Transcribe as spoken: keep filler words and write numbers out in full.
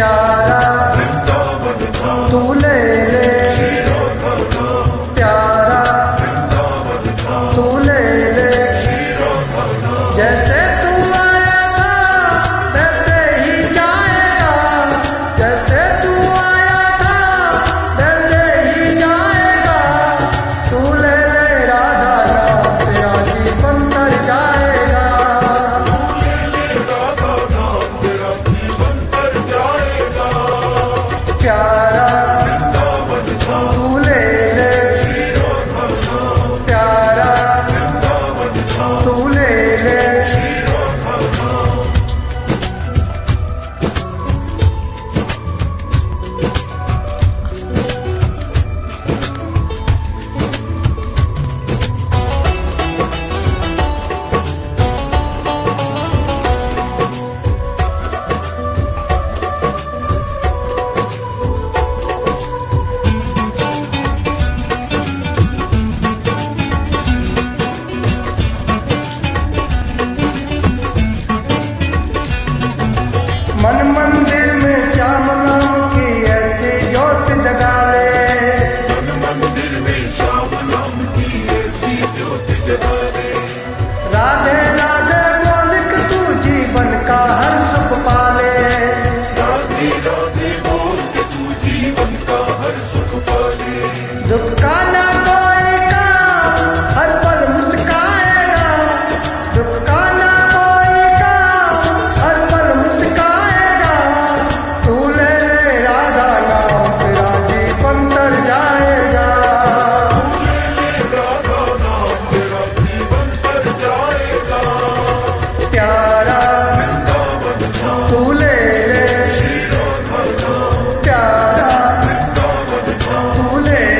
प्यारा तू ले ले, प्यारा तू ले ले। जैसे तू आया था वैसे ही जाएगा, जैसे तू आया था वैसे ही जाएगा। तू ले ले राधा नाम तेरा जीवन तर जाएगा, प्यारा तू ले ले, प्यारा तू ले ले। मन मंदिर में श्याम नाम की ऐसी ज्योत जगा ले, मन मंदिर में श्याम नाम की ऐसी ज्योत जगा ले। राधे राधे बोल के तू जीवन का हर सुख पाले, राधे राधे बोल के तू जीवन का हर सुख पाले। दुख का ना कोई का हर पल मुस्काएगा, दुख का ना कोई का हर पल मुस्काएगा। तू ले ले राधा नाम तेरा जीवन तर जाएगा, राधा नाम तेरा जीवन तर जाएगा। प्यारा तू ले ले, प्यारा तू ले